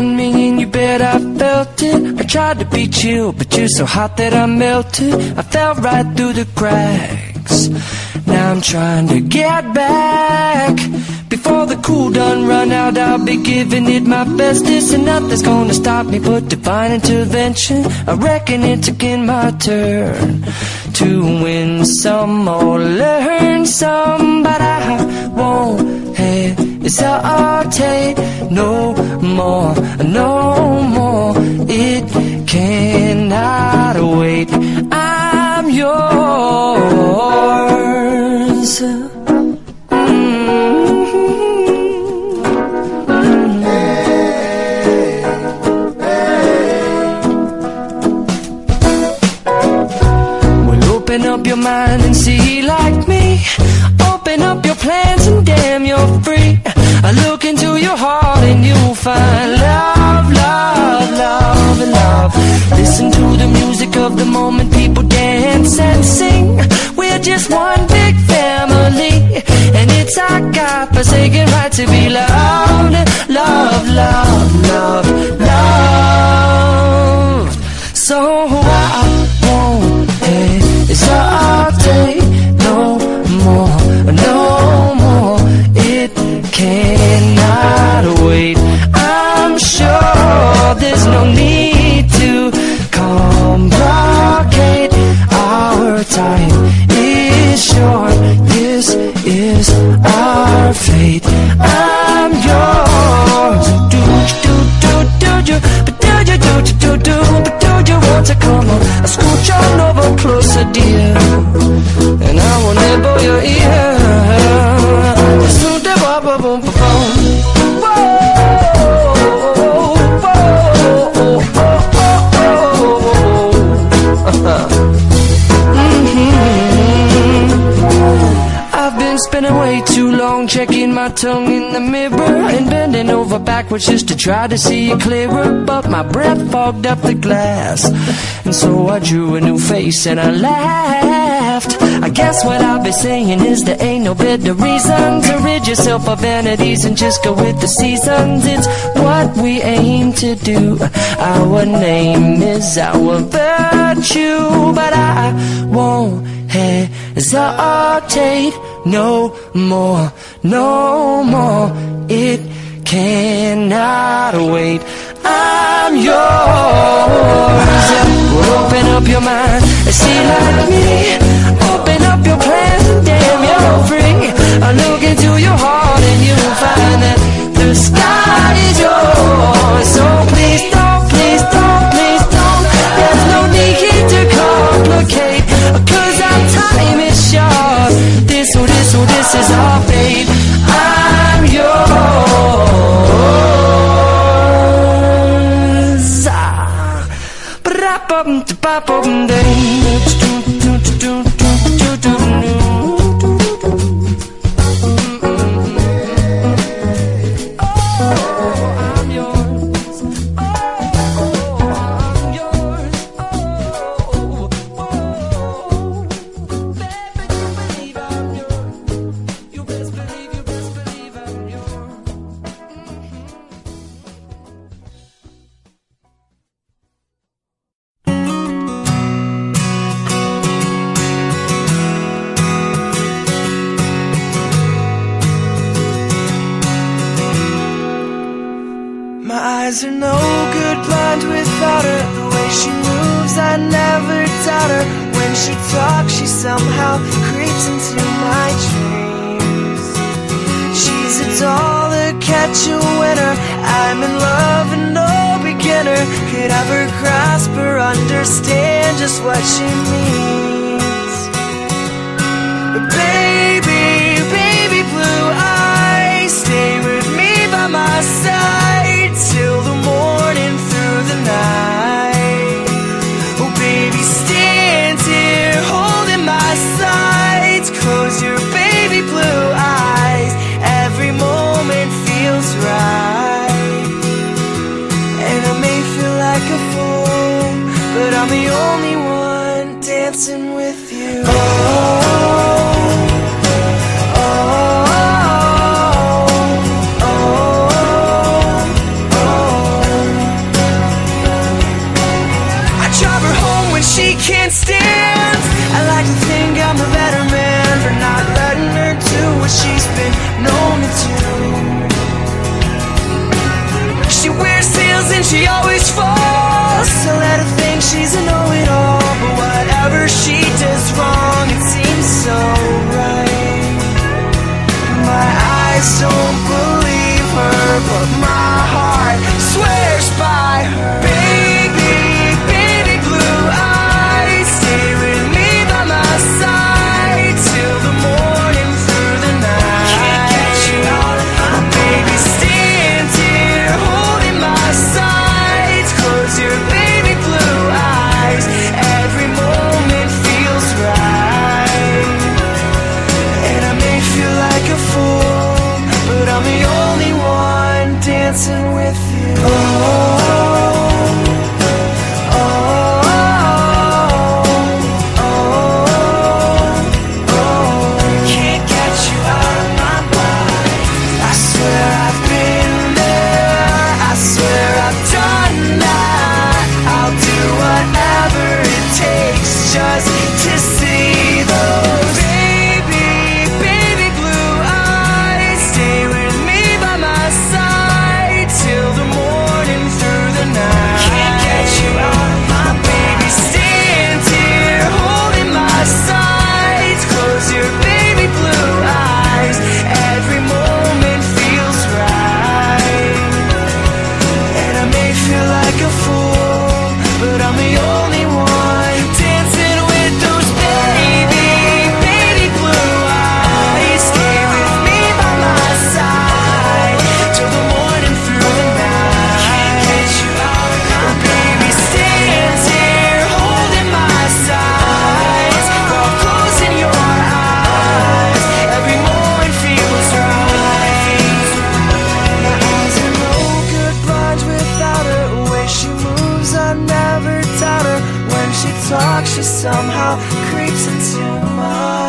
on me and you bet I felt it. I tried to be chill, but you're so hot that I melted. I fell right through the cracks. Now I'm trying to get back. Before the cool done run out, I'll be giving it my bestest, and nothing's gonna stop me but divine intervention. I reckon it's again my turn to win some or learn some, but I won't hesitate no more, no more. It cannot wait. I'm yours. Open up your mind and see like me. Open up your plans and damn, you're free. I look into your heart and you'll find love, love, love, love. Listen to the music of the moment, people dance and sing. We're just one big family, and it's our God-forsaken right to be loved. Love, love, love, love. So I won't hesitate no more, no more. It cannot wait. I'm sure there's no need to complicate. Our time is short. This is our fate. I'm yours. Do do do do do, but do you do do do, but do you want to come on? I scooch on over closer, dear, and I will nibble your ear. I've been spending way too long checking my tongue in the mirror and bending over backwards just to try to see it clearer, but my breath fogged up the glass, and so I drew a new face and I laughed. I guess what I'll be saying is there ain't no better reason to rid yourself of vanities and just go with the seasons. It's what we aim to do. Our name is our virtue, but I won't hesitate no more, no more. It cannot wait. I'm yours. Open up your mind and see like me. Open up your plans and damn, you're free. I look into your heart and you'll find that the sky is yours. So please don't, please don't, please don't. There's no need to complicate, 'cause our time is short. This is our fate. I'm yours. Eyes are no good blind without her. The way she moves, I never doubt her. When she talks, she somehow creeps into my dreams. She's a doll, a catch a winner. I'm in love and no beginner could ever grasp or understand just what she means. But baby, baby blue eyes, stay with me by my side till the morning, through the night. Oh baby, stand here holding my sides. Close your baby blue eyes, every moment feels right. And I may feel like a fool, but I'm the only one dancing with you. she always falls to let her think she's a know-it-all. But whatever she does wrong, it seems so right. My eyes don't believe her, but my heart swears by her. Baby, baby blue eyes, stay with me by my side till the morning through the night. Can't get you out of my mind. Baby, stand here holding my sides. Close your baby blue eyes, every moment feels right. And I may feel like a fool, but I'm the only one dancing with you. Can't get you out of my mind. I swear I've been there, I swear I've done that. I'll do whatever it takes just to see those baby blue eyes. Stay with me by my side till the morning through the night. Can't get you out of my mind. Baby, stand here holding my sides. Close your baby blue eyes, every moment feels right. And I may feel like a fool, but I'm the only one dancing with those baby blue eyes. Stay with me by my side till the morning through the night. Can't get you out of my mind. Baby, stand here holding my sides while closing your eyes. Every moment feels right. My eyes are no good, blind without her. The way she moves, I never doubt her. When she talks, she somehow creeps into my